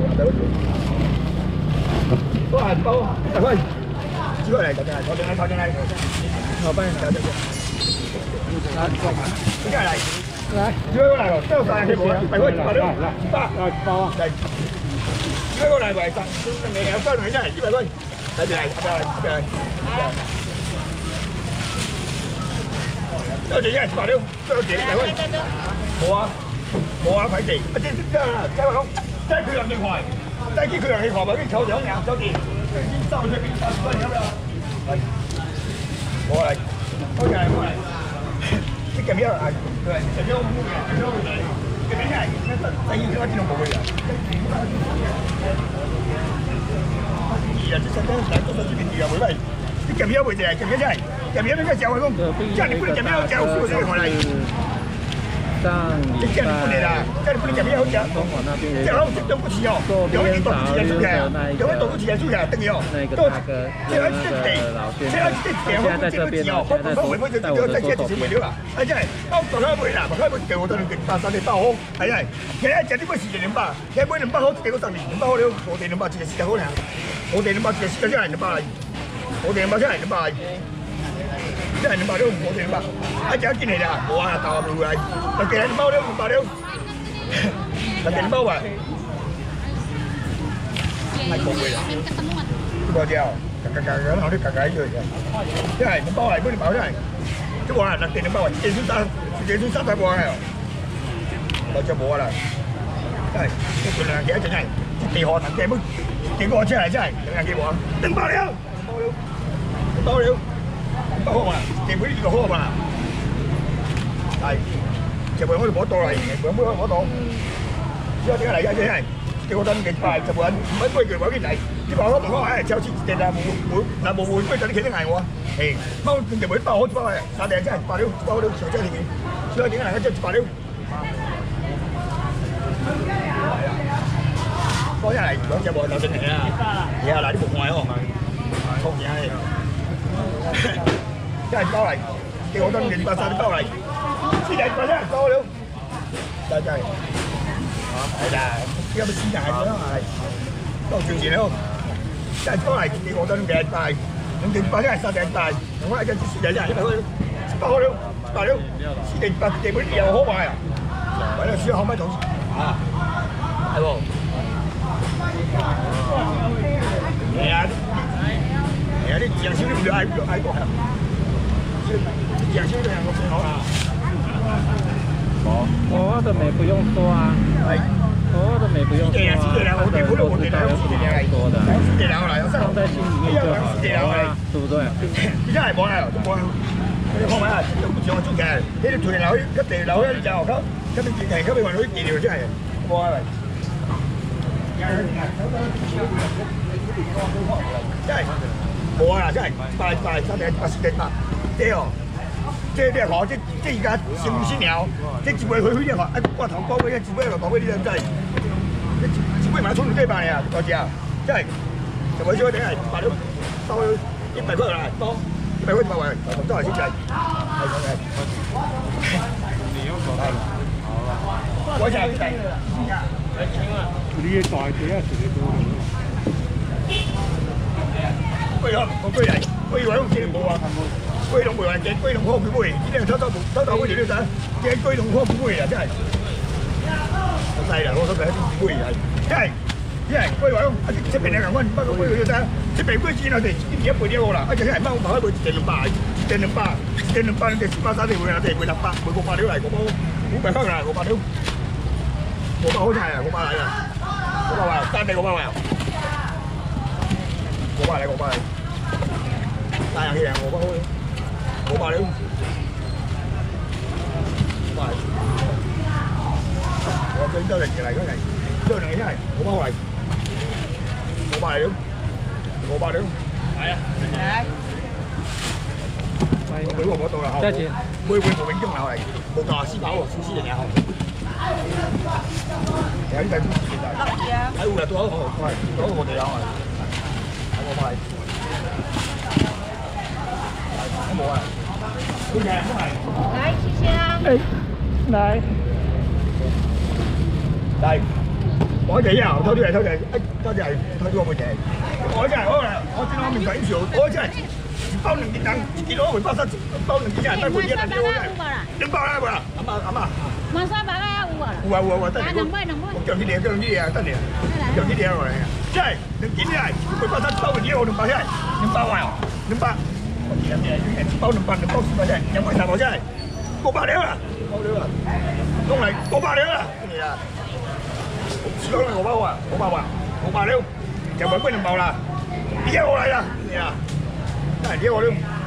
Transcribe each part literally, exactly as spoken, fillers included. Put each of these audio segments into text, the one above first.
包啊包，快快，机会来，跑进来，跑进来，跑进来，老板，来来来，接下来，来，机会过来了，到三十块，百块，百六，一百，来包啊，来，机会过来，百三，每条算两下，一百块，来进来，不要来，不要来，到几下，百六，到几一百块，冇啊，冇啊，快啲，啊，即即啦，即係講，即係佢兩幾塊。 再去佢兩氣河咪跟抽獎嘅，周記，收出邊三十蚊咁樣。嚟，過嚟，過嚟，過嚟。啲咁樣係，對，咁樣冇嘅，咁樣嚟，咁樣係，第二條我見到冇嘅。二啊，即係真係都係呢邊二啊，會嚟。啲咁樣會就係咁樣真係，咁樣應該就係咁，即係你不能咁樣就少少過嚟。 上礼拜中华那边也有做边找那个那一个那个大哥，那个老先生，现在在这边呢，现在在左在我的左手边。 哎呀，到大家买啦，大家买给我都能给八三的八好，哎呀，现在这里买四两八，现在买两百好，给我十二两百好了，我哋两百一个四十好啦，我哋两百一个四十真系两百，我哋两百真系两百。 真係兩百兩，我哋兩百，一隻一件嚟啦，我話大陸嚟，特技兩包兩，兩百兩，特技兩包啊，係冇嘅啦，呢個之後，格格格咁我啲格格喺度嘅，即係兩包嚟，嗰啲包真係，即係話特技兩包啊，幾錢三，幾錢三十個啊，我就冇啦，真係，一件兩件一隻真係，地河特技冇，幾個車嚟真係，兩件幾個，兩百兩，兩包兩。 不好嘛，地盤呢個好嘛，係，就為我哋攞到嚟，兩杯攞到，之後點解嚟嘅？真係叫我等幾快，就揾唔係歸佢揾啲嚟，啲話我同我誒就似地啊冇冇嗱冇冇歸就你企得捱我，誒，貓地盤包好包係，但係真係八料包料上真係點？所以點解嚟嘅真係八料？嗰一嚟兩隻冇就正嚟啦，而家嗱啲木塊喎，衝嘢係。 真係包嚟，幾好多年八晒啲包嚟，先係八真係多了，真係，係啦，而家咪先係咯，係，多少錢咯？真係包嚟幾好多年嘅大，兩年八真係三年大，我係真係四年真係，包了，包了，四年八基本又好賣啊，為咗輸後尾同啊，係喎，係啊，係啊，啲醬少啲唔要嗌嗌過啊。 养鲜的两个最好啦。 哦，我的美不用说啊，我的美不用说啊，他的都知道有什么要说的，放在心里面就好了，对不对？ 依家係冇啦，都冇啦。你看埋啊，都唔上足嘅，呢啲屯樓一地樓一就咁，咁你自係咁你話啲地料真係冇啊！真係冇啊！真係八八三定八四定八。 對哦，即係啲河，即即而家少先有，即接位去去啲河，一骨頭高嗰啲接位落落嗰啲真係，接位買衝到幾百啊，多謝啊，真係，就為咗啲係買到收一百塊啦，多一百塊八位，同都係先計，係咁嘅。我就係計， 呢啲代幾啊？時你到。 歸咗，我歸嚟，歸位好似冇啊。 龜龍梅還正龜龍科佢梅，呢啲偷偷偷偷嗰條都得，正龜龍科佢梅啊！真係好細啦，我覺得係啲梅係，真係真係龜位，一隻平兩銀蚊，不過龜佢都得，隻平龜錢我哋呢邊一倍啲好啦，一隻係貓頭一倍定兩百，定兩百，定兩百你哋八三定會啊，定會十八，每個八料嚟個包，五百蚊啦，個八料，個包好齊啊，個包嚟啦，個包啊，單地個包啊，個包嚟個包嚟，大人氣啊，個包。 冇爆料，係，我最多嚟嚟嗰嚟，最嚟真係冇爆嚟，冇爆料，冇爆料，係啊，係，我每個我到啦，多謝，每每無永中係冇價私飽喎，小私定有，有啲細公司其實，喺戶入到好好，係，嗰個我哋有係，喺我買。 冇啊！ 來，謝謝啊！ 哎，來，來。 我哋呀，偷啲嚟偷啲嚟，哎，偷啲嚟偷啲我冇嘢。我真係我我真係我面睇少，我真係包兩件蛋，一件攞回包三，包兩件蛋，包半件蛋我嘅。兩包啦，冇啦，阿媽阿媽。 萬三百啊，有啊。 有啊有啊，等兩杯兩杯。 我叫佢哋，叫佢哋啊，等你啊，叫佢哋落嚟啊。真係兩件嚟，回包三包半件我兩包真係，兩包啊，兩包。我見人哋包兩包兩包四包真係，有冇大包真係？過百兩啦，過百兩啦，攞嚟過百兩啦，你啊！攞嚟我包啊，我包啊，我包了，就揾邊兩包啦，你我嚟啦，你啊，真係你我了，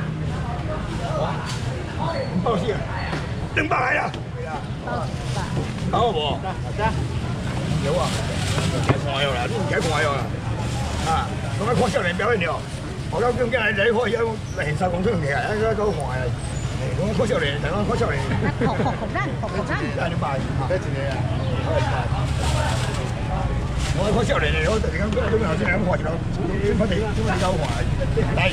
唔包先啊，兩包嚟啦，好唔好？有啊，我有啦，都唔解我有啦，啊，咁樣看少年表演了，我講今日嚟嚟可以有嚟手工出嚟啊，一個都看嚟。我開少年，大家開少年。 學學學生，學學生。 係你拜，幾錢你啊？我開少年嚟，我突然間今日今日先嚟咁開住咯，點解你點解你夠壞？嚟。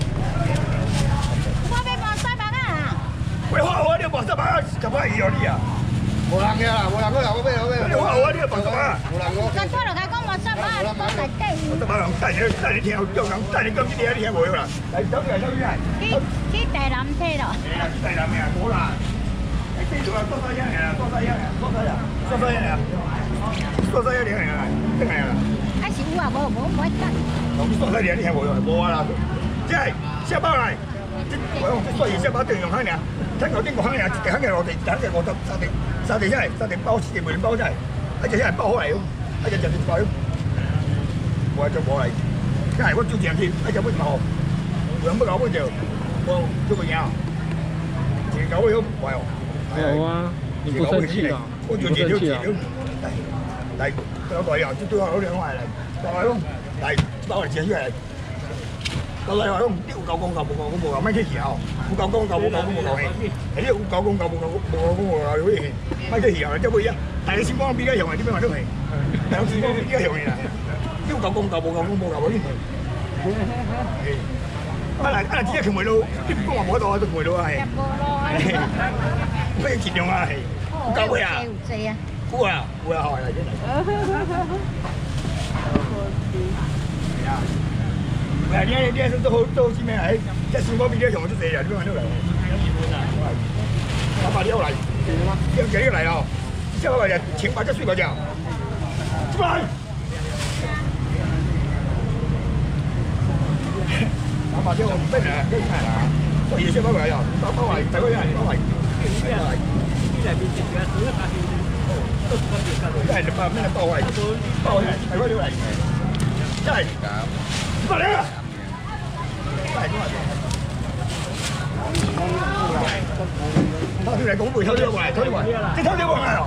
我俾望三百啊！ 喂，我我呢個望三百，就快二咗啲啊！ 冇人嘅啦，冇人嗰度，我咩我咩？ 你話我呢個望三百？ 冇人我。 咁多人家講望三百，講大雞。 三百人帶你帶你聽，又講帶你講啲嘢，你聽冇啦？嚟走嚟走嚟。 啲啲大纜車咯。 係啊，大纜嘅冇啦。係記住啦，多晒一嚟啦，多晒一嚟，多晒一，多晒一嚟，多晒一嚟嚟啦，真係啦。 啊少啊，冇冇冇得。 咁多晒嘢，你聽冇啦？冇啦，即係下包嚟。我用所以下包對用香嘅，聽講邊個香嘅，一定香嘅我哋，等嘅我得沙地沙地真係沙地包，四地梅包真係，一隻真係包好嚟，一隻就係包。我係做過嚟，真係我做正添，一隻不好，兩不搞不就，我做個嘢啊，自己搞嘅好壞哦。 有啊，你不生氣啊？ 我做正咗自己，嚟嚟有個樣，都都好兩塊嚟，嚟咯，嚟包嚟正出嚟。個例話都唔知夠公夠冇夠公冇夠，咩嘅時候？冇夠公夠冇夠公冇夠氣，係呢個夠公夠冇夠冇夠公冇夠有啲氣，咩嘅時候即係會啊？但係先幫邊家用係點樣話都係，但係先幫邊家用嘅啦。要夠公夠冇夠公冇夠嗰啲係。啊嗱啊！只係條梅路，啲公話冇得到，都梅路啊係。咩節用啊係？夠氣啊！估啊估啊係真係。係啊。係呢啲啲都好都好知咩係，即係小嗰邊啲同我都四人，邊個都嚟？三百幾嚟，有幾個嚟咯？之後就前百隻輸嗰隻，出嚟！三百幾我唔識啊，幾係啦？所以先包圍啊，包包圍，大概一人包圍，一人嚟，一人變成嘅，少一百條，都唔得嘅，一人就包咩包圍，包圍，大概啲嚟，真係八兩啊！偷啲嚟講背，偷啲嚟，偷啲嚟，即係偷啲黃啊！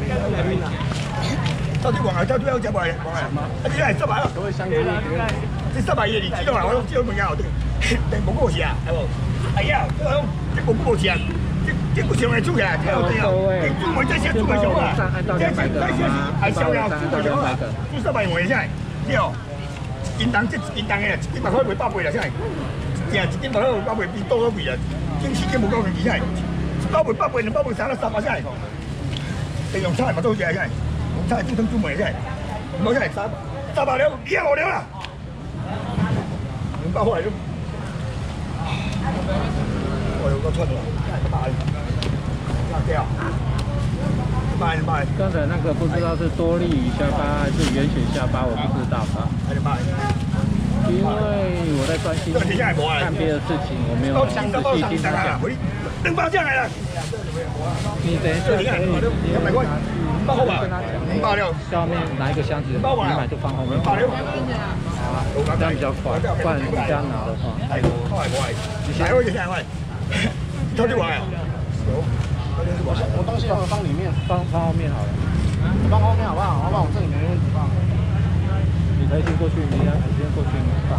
偷啲黃啊，偷啲有隻黃啊，一啲係失敗咯。即係失敗嘢，你知道啊？我都知道佢有啲，定冇嗰個事啊，係冇？係啊，即係冇嗰個事啊，即係嗰時我係租嘅，睇到啲啊，租我真係租嘅少啊，即係真係係少啊，租嘅少啊，租失敗我真係，知道？件蛋即件蛋嘅，一百開會八倍啦，真係。日一件百開會八倍變多咗倍啦，堅持嘅冇夠佢真係。八倍八倍，八倍省得十啊真係。利用差係咪都好似係真係？用差係專登專門真係，唔好真係三三百兩，而家我兩啦。兩百開嚟都，我有個出嚟，大，大啲啊！買買。 刚才那个不知道是多利鱼下巴还是圆形下巴，我不知道啊。因为我在专心看别的事情，我没有仔细听他讲。 两包酱来了。 你等一下可以直接拿去跟他讲，下面拿一个箱子，你买就放后面。好啊，这样比较快，不然你这样拿的话。 你先我先我，偷啲話啊？ 我我东西要放里面， 放放后面好了。 放后面好不好？好不好？我这里没问题放。 你可以先过去，你要先过去放。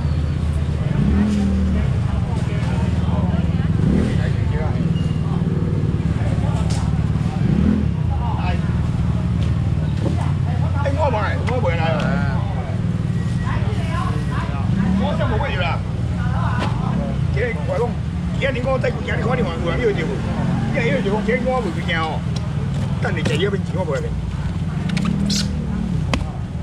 哎，我買，我買嚟。我真冇乜嘢啦。即係我講，而家你講低，而家你講你話換呢個地方，因為呢個地方幾我會變嘅哦。但你自己邊自我買嘅。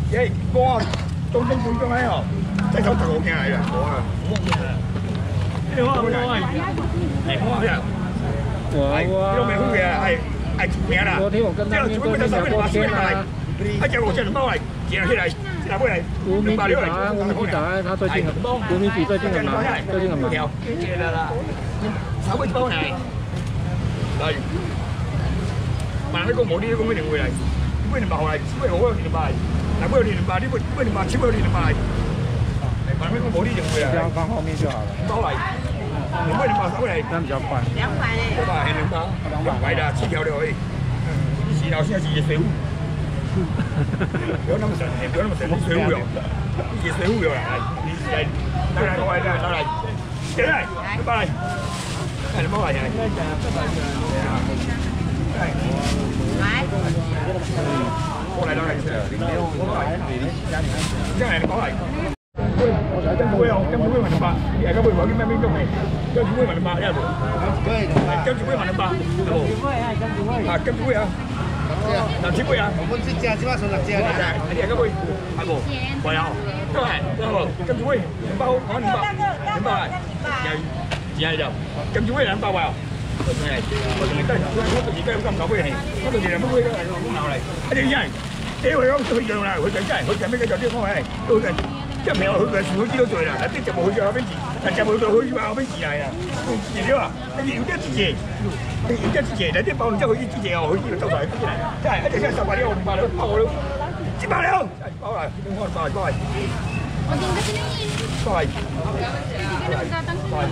誒我中中半鐘喺度，即係手十個鏡嚟嘅，我啊，你好啊，你好啊，係我啊，係，呢度未好嘅，係係出名啦。 昨天我跟他面对面聊过天啊。 一隻我隻兩包嚟，隻起嚟，拿過嚟。 吳明吉早安，吳明吉早安，他最近很，吳明吉最近很忙，最近很忙。 手尾包嚟，係。萬一個冇呢啲咁嘅定會嚟，點會唔包嚟？點會好有年拜？嗱，會有年拜，點會點會年拜？超有年拜。萬一個冇呢定會啊？ 只要放後面就好了。 包嚟，點會年拜手嚟？ 這樣比較快。 兩塊咧。 兩塊係兩包，兩塊啦，切條就可以。是頭先係熱水壺，不要那麼神，不要那麼神，熱水壺喲，熱水壺喲啦，係，來來來來來來，進來，兩包嚟，係兩包嚟係。 買。 過嚟啦，係，真係講嚟。金寶有金寶威萬八，而家會話啲咩咩中嚟？金寶威萬八一路，金寶威萬八，啊金寶威啊，六千杯啊， 我們是加幾把手六隻嚟嘅， 你而家會係冇？係有，都係都係金寶威兩包，講兩包，兩包係，又只係就金寶威兩包喎。我仲係，我仲係得，我到而家有咁九杯氣，我到而家乜杯都係咁鬧嚟，一定真係，屌佢講佢樣啦，佢就真係，佢就咩嘅就啲方係，都係，即係唔係話佢佢全部知道做啦，嗱啲就冇去咗後邊字，但就冇到去話後邊字嚟啊，字料啊，你要啲字字，你要啲字字，嗱啲包完之後佢啲字字又佢知道周圍啲嚟，真係一隻真係十八兩，五百兩，包我都，七百兩，包嚟，包嚟包嚟包嚟，包嚟，包嚟。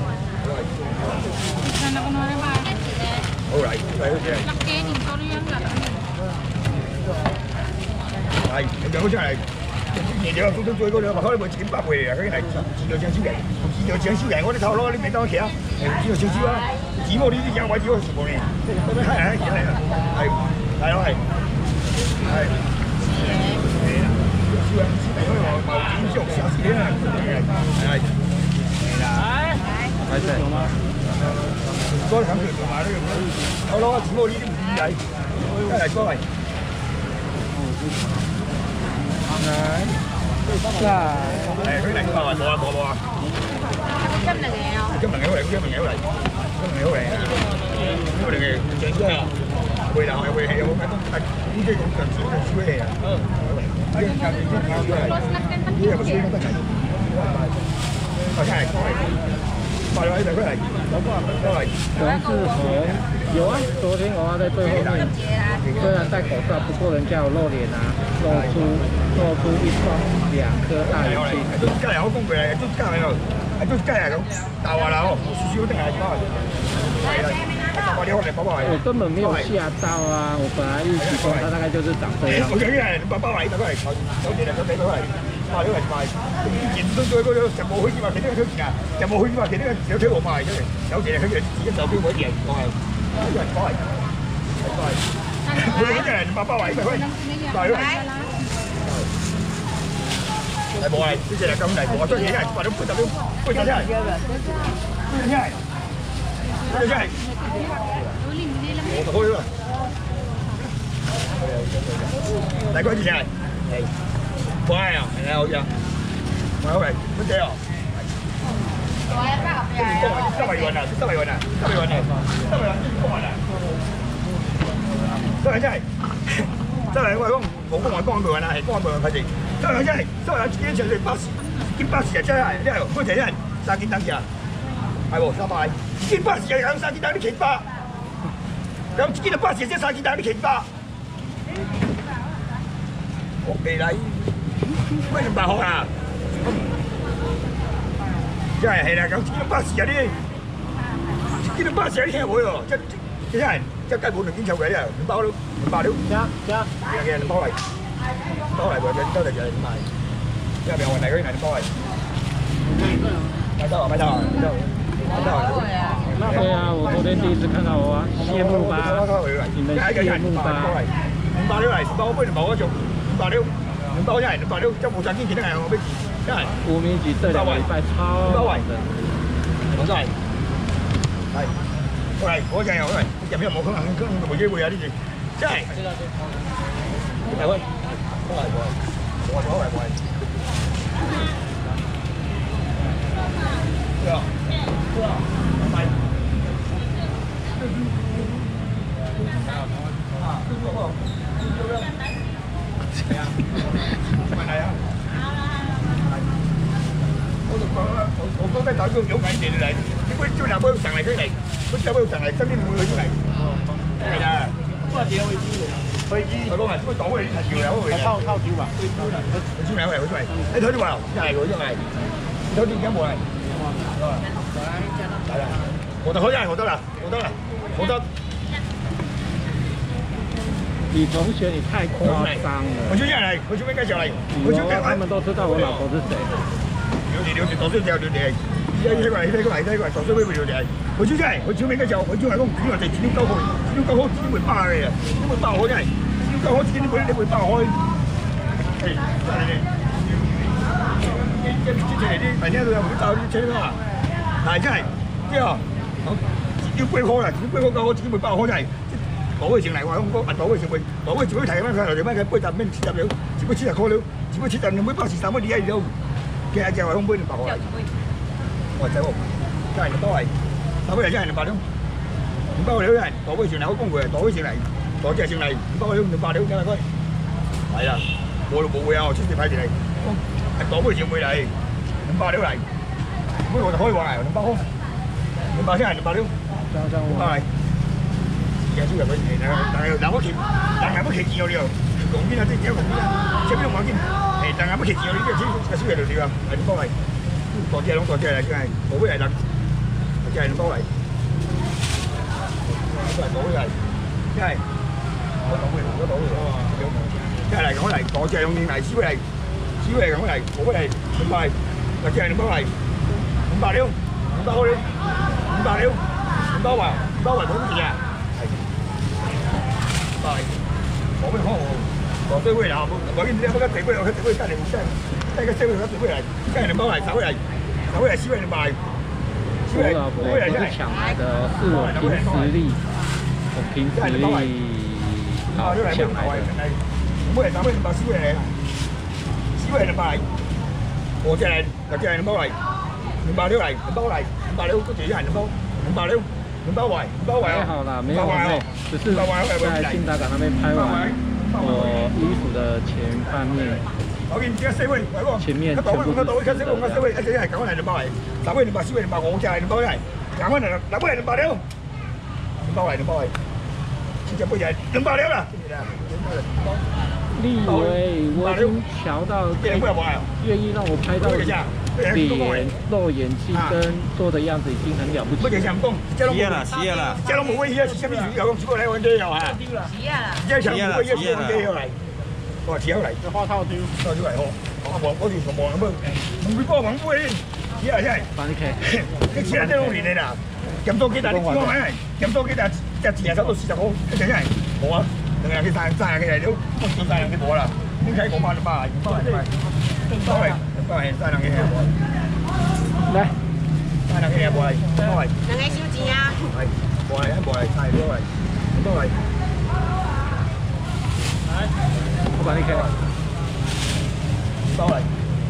好嚟，嚟好似係。係，你就好似係，你哋都都做嗰兩百，可能會幾百倍啊！嗰啲係自助請燒人，自助請燒人，我哋頭攞你未當企啊！自助請燒啊！紙模呢啲有位置我全部嚟，係係係係係咯係係。係啦，燒人燒人嗰個毛紙燒燒死啦！係係啦，係係。多啲感覺同埋呢樣嘢，好咯，紙模呢啲唔易睇，真係多嚟。Đấy. Là này cái này có bao nhiêu bao bao? Chấm là nghèo. Chấm là nghèo này, chấm là nghèo này. Chấm là nghèo này. Cái này nghèo, chuyện gì à? Quê nào quê hay không? Cái cái cũng cần xíu xíu này à. Ừ. Đấy, cái cái cái cái này. Cái này có xíu nó chạy. Ở cái này có này. Bao nhiêu này cái này? Đó này. Đồng志宏有啊，昨天我在最后面，虽然戴口罩，不过人家有露脸啊，露出露出一双两颗大眼睛。 都隔離好公平嚟，都隔離咯，都隔離咁大話啦，哦，少少定係包。係啦，我哋我哋包包係。 我根本沒有嚇到啊！我本來預期中它大概就是長這樣。 我想係包包嚟，大概係有幾兩個幾都係，包咗係賣。現都對嗰個就冇去話其他嘅推薦啊，就冇去話其他嘅小推我賣出嚟，有時佢哋自己手錶嗰啲嘢我係。呢個係包嚟，係包嚟。佢嗰隻係包包嚟，咪可以賣咗。係冇係，呢隻係咁嚟，我中意係賣到半十秒，半十真係，半十真係，半十真係。我就開咗啦。大哥呢隻係，係，乖啊，係啊，好似啊，係好嚟，乜嘢啊？三百元啊！三百元啊！三百元啊！三百元，公文啊！三百真係，真係我係講冇公文公文倍運啊，係公文倍運費事。三百真係，三百幾錢？你八十，幾八十啊！真係，真係，嗰隻真係三件等住啊！係喎，三百，幾八十又有三件等啲奇葩，咁幾多八十即三件等啲奇葩。我俾你，咩咁大學啊？真係係啦，咁幾多巴士有啲，幾多巴士有啲聽會喎，即即真係即根本就堅臭嘅啲啊，兩包都兩包料。加加，嘅嘅兩包嚟，包嚟喎，兩包嚟就係點賣？即係咪我嚟嗰啲係兩包嚟？買得啊，買得啊，買得啊！ 對啊，我昨天第一次看到我啊，謝幕吧，你們謝幕吧。 兩包料嚟，兩包杯兩包嗰種，兩包料，兩包真係兩包料，即冇曬堅錢都係我俾。 吳明吉這兩個禮拜超忙的， 我真係係，好嚟，我真係好嚟，入邊有冇可能冇機會啊？呢啲真係，大威，好嚟， 我我来我。对啊，对啊，来。啊，这个好，这个。係啊，咪係啊。我就講啦，我我覺得打個有眼電嚟，你會招南波上嚟佢嚟，佢走波上嚟，身邊會佢出嚟。係啊。多少錢飛機？飛機。我講係，佢倒去係條友嚟嘅。靠靠招嘛。佢招兩嚟，佢出嚟。你睇啲話，真係佢真係。你睇啲而家冇嚟。嚟啦，我得可以，我得啦，我得啦，我得。 李同学，你太夸张了！ 我就这样来，我就没介绍来， 我就他们都知道我老婆是谁。 留点留点，多少条留点。依家呢個係呢個係呢個係多少位留點？我就真係，我就沒介紹，我就係講主要係資料夠好，資料夠好，資料會爆嘅，資料會爆開真係，資料夠好，資料會你會爆開。係，真係嘅。即係之前啲人聽到有會爆啲車啦，但係真係，即係，好資料背開啦，資料背開夠好，資料會爆開真係。倒嘅上嚟話咁講，倒嘅上去，倒嘅上去睇翻佢嚟翻佢杯搭咩切入料，只杯切入過料，只杯切入你每包是三蚊二一料，其實就係空杯白開。我仔喎，真係唔多係，三杯係真係兩百料，兩百料真係倒嘅上嚟好公會，倒嘅上嚟，倒隻上嚟，兩百料兩百料真係開。係啦，冇冇會啊，出錢派錢嚟，係倒嘅上會嚟，兩百料嚟，咁我就可以話係兩百空，兩百真係兩百料，兩百係。嘅輸入佢誒，但係嗱我企，但係我企住我呢度，講邊啊啲嘢講邊啊，即係邊度講邊？誒，但係我企住我呢啲錢嘅輸入度點啊？係點幫嚟？多謝兩多謝嚟，真係冇乜嘢能，真係點幫嚟？都係冇嘅，真係我講嘅，我講嘅，真係嚟講嚟，多謝兩年嚟，少嚟，少嚟講嚟，冇乜嚟，點幫嚟？或者係點幫嚟？五百料，五百好料，五百料，五百話，五百話冇乜嘢啊？係，冇咩可能，我對會啦，我見你嗰個地會，我地會真係真係，真係個社會嗰地會嚟，真係你幫嚟，手嚟，手嚟，少人賣，少人， 我不是搶來的，是我憑實力，我憑實力好搶來的。 每人手俾你賣少人嚟，少人嚟賣，我隻嚟，我隻嚟你幫嚟，你賣料嚟，你幫嚟，你賣料嗰隻人你幫，你賣料。很包圍，很包圍還好啦，沒有很累，只是在信達港那邊拍完我衣服的前半面，前面全部是濕的。 四位，一隻係九蚊零包圍，十位零包，四位零包，我隻係零包係，廿蚊零，廿蚊零包料，零包圍，零包圍，七隻杯嘢，零包料啦。 你以為我已經調到願意讓我拍到臉、露眼睛跟做的樣子已經很了不起。 洗啦，洗啦。 這攏無威脅，什麼魚有咁過來揾機油啊？ 洗啦。 這場無威脅，揾機油嚟。我話錢嚟， 花套丟， 套出嚟呵。我我我條同望咁樣，唔會幫忙杯，洗啊真係。 幫你開。 你洗啊真係好年嚟啦，咁多幾大，你講埋係，咁多幾大，一字啊收到四十號，一隻真係冇啊。兩日佢曬曬佢嚟都，都曬曬兩隻冇啦。點解我買咗八廿二包嚟？包嚟，包嚟曬兩隻嘢。 來， 曬兩隻嘢過嚟，包嚟。 兩個收錢啊？ 係，過嚟一過嚟曬過嚟，過嚟。 我幫你開。 包嚟。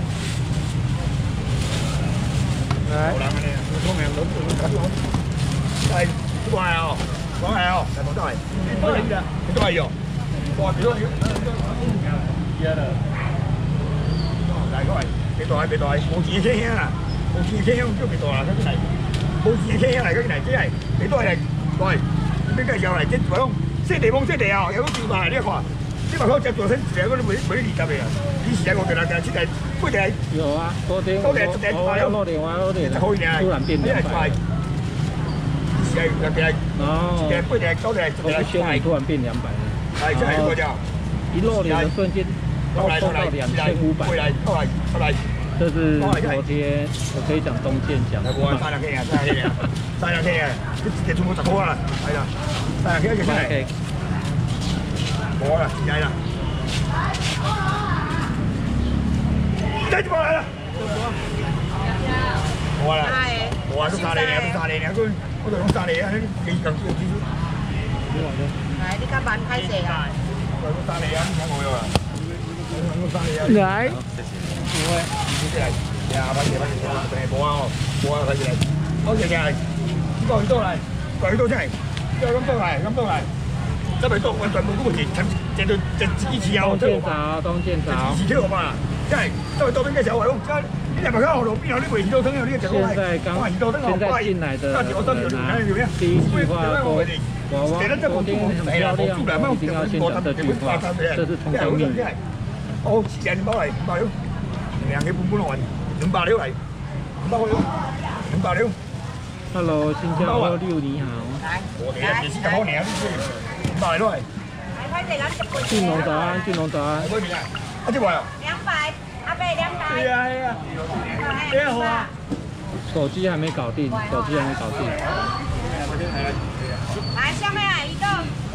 來。 好啦，你講明攞攞攞，係都係哦。講係哦，全部都係，都係用，哇！幾多條？一啦，大概係幾多係幾多係？冇自己傾傾啦，冇自己傾傾都幾多啦，嗰啲嚟，冇自己傾傾嚟嗰啲嚟，即係幾多係？喂，邊個又嚟即係講識地方識地啊？有啲電話係呢一個，呢個佢隻做身成嗰啲每每啲練習嚟啊！以前我哋啦，就係不係？ 有啊，昨天我我要漏點，我要漏點，突然變兩百。 係特別係， 哦， 其實杯定都係我不宣你突然變兩百， 係真係嗰隻， 一露臉的瞬間，到收到兩千五百， 後來後來， 這是昨天我可以講東建講的。 我三兩 K 啊，三兩 K 啊，三兩 K 啊，你直接全部十個啦，係啦，三兩 K 就真係，冇啦，係啦，再過來啦，冇啦，我話都殺你哋，都殺你哋，佢。我就講殺你啊！你咁少少， 係你家板開蛇啊！ 我講殺你啊！唔請我㗎。 来， 不会，来，呀，快点，快点，快点，无啊吼，无啊，快点来，好谢谢，你讲伊倒来，讲伊倒来，叫伊倒来，咁倒来，这边倒完全无顾钱，全全都全一起啊， 东建潮，东建潮。 一起跳嘛，这这边倒边个小话讲，这你两百块好路边啊，你卖鱼头汤，你个讲我， 现在刚现在进来的人啊，第一句话说娃娃昨天很漂亮，一定要先讲这句话，这是通州命。 哦，是两包来，两包了，两个半半完，两包了来，两包了，两包了。 Hello， 新加坡六你好。 我哋啊，也是咁好年，兩包嚟。 俊龍早安，俊龍早安。 啊，這位啊？ 兩百，阿伯兩百。 係啊係啊。幾好啊？ 手機還沒搞定，手機還沒搞定。 來，下面來一個。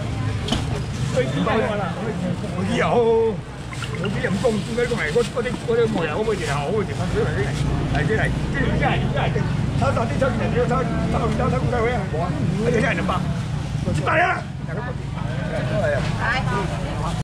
以後。我啲人工點解講嚟？嗰嗰啲嗰啲煤油嗰個嘢好嘅地方，所以嚟嚟嚟，即係即係即係抽到啲抽完就抽，抽完抽抽咁多位冇啊，嗰啲真係兩百，大啊！嚟。